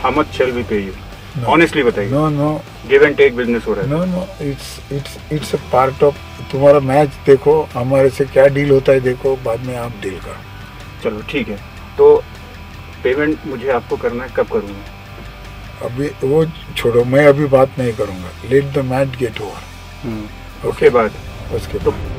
How much shall we pay you? Honestly बताइए। No give and take business हो रहा है। No it's a part of. तुम्हारा match देखो, हमारे से क्या डील होता है देखो, बाद में आप डील करो। चलो ठीक है, तो पेमेंट मुझे आपको करना है, कब करूँगा? अभी वो छोड़ो, मैं अभी बात नहीं करूँगा। Let the match get over. उसके बाद उसके बाद